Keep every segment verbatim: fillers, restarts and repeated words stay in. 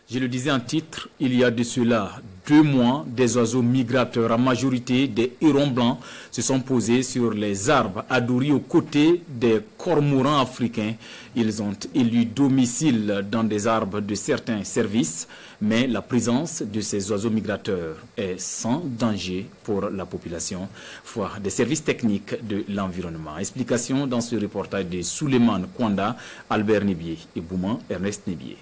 Je le disais en titre, il y a de cela deux mois, des oiseaux migrateurs, en majorité des hérons blancs, se sont posés sur les arbres Adouri aux côtés des cormorans africains. Ils ont élu domicile dans des arbres de certains services, mais la présence de ces oiseaux migrateurs est sans danger pour la population, voire des services techniques de l'environnement. Explication dans ce reportage de Souleymane Kwanda, Albert Nibier et Bouman Ernest Nibier.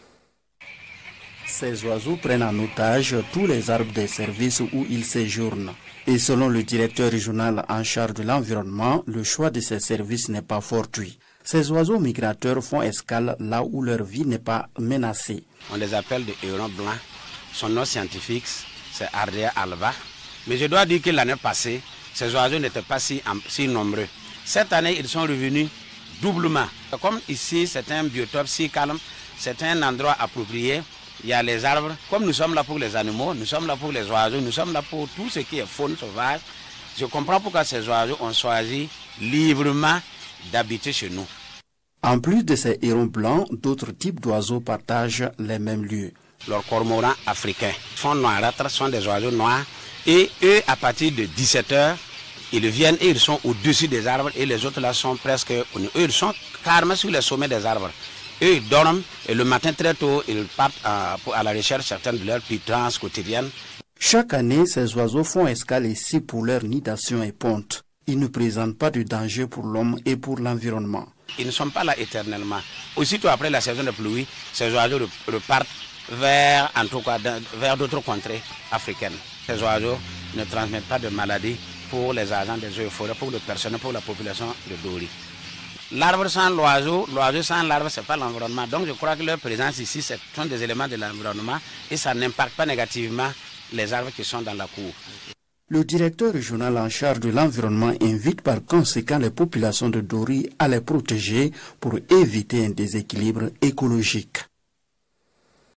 Ces oiseaux prennent en otage tous les arbres des services où ils séjournent. Et selon le directeur régional en charge de l'environnement, le choix de ces services n'est pas fortuit. Ces oiseaux migrateurs font escale là où leur vie n'est pas menacée. On les appelle des hérons blancs. Son nom scientifique, c'est Ardea alba. Mais je dois dire que l'année passée, ces oiseaux n'étaient pas si, si nombreux. Cette année, ils sont revenus doublement. Comme ici, c'est un biotope si calme, c'est un endroit approprié. Il y a les arbres. Comme nous sommes là pour les animaux, nous sommes là pour les oiseaux, nous sommes là pour tout ce qui est faune sauvage. Je comprends pourquoi ces oiseaux ont choisi librement d'habiter chez nous. En plus de ces hérons blancs, d'autres types d'oiseaux partagent les mêmes lieux. Leurs cormorans africains sont noirâtres, sont des oiseaux noirs. Et eux, à partir de dix-sept heures, ils viennent et ils sont au-dessus des arbres. Et les autres là sont presque... Eux, ils sont carrément sur les sommets des arbres. Eux, ils dorment et le matin très tôt, ils partent à, à la recherche certaines de leurs pitrances quotidiennes. Chaque année, ces oiseaux font escale ici pour leur nidation et ponte. Ils ne présentent pas de danger pour l'homme et pour l'environnement. Ils ne sont pas là éternellement. Aussitôt après la saison de pluie, ces oiseaux repartent vers, en tout cas, vers d'autres contrées africaines. Ces oiseaux ne transmettent pas de maladies pour les agents des eaux et forêts, pour les personnes, pour la population de Dori. L'arbre sans l'oiseau, l'oiseau sans l'arbre, ce n'est pas l'environnement. Donc je crois que leur présence ici, ce sont des éléments de l'environnement et ça n'impacte pas négativement les arbres qui sont dans la cour. Le directeur régional en charge de l'environnement invite par conséquent les populations de Dori à les protéger pour éviter un déséquilibre écologique.